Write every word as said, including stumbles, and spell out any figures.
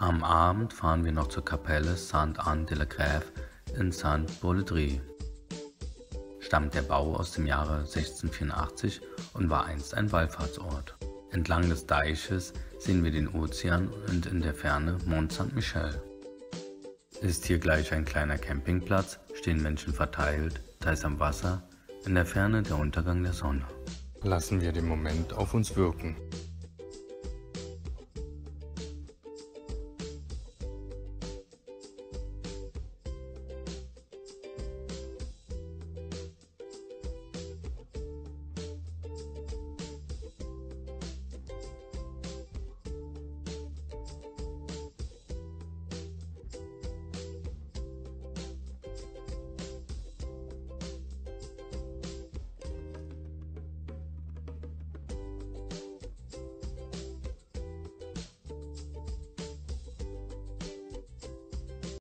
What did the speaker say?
Am Abend fahren wir noch zur Kapelle Sainte-Anne-de-la-Grève in Saint-Baudry. Stammt der Bau aus dem Jahre sechzehnhundertvierundachtzig und war einst ein Wallfahrtsort. Entlang des Deiches sehen wir den Ozean und in der Ferne Mont Saint-Michel. Ist hier gleich ein kleiner Campingplatz, stehen Menschen verteilt, teils am Wasser, in der Ferne der Untergang der Sonne. Lassen wir den Moment auf uns wirken.